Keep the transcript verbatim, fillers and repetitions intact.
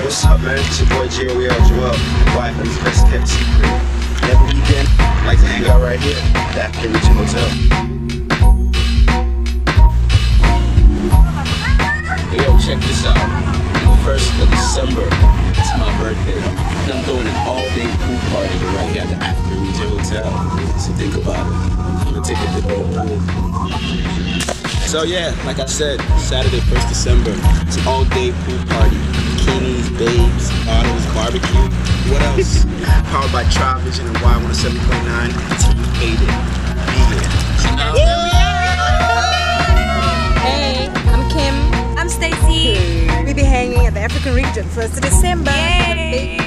what's up, man? It's your boy J O L Joel, wife and his best kept secret. Every weekend, I like to hang out right here at the Regent Hotel. Hey, yo, check this out. On the first of December, it's my birthday. And I'm throwing an all-day pool party right here at the After Regent Hotel. So think about it. I'm gonna take a dip in the pool. So yeah, like I said, Saturday, first of December, it's an all-day pool party. Bikinis, babes, bottles, barbecue. What else? Powered by TRIOVIZN and Y one oh seven point nine. T-Faded. Be here. Hey, I'm Kim. I'm Stacy. We'll be hanging at the African region first of December. Yay.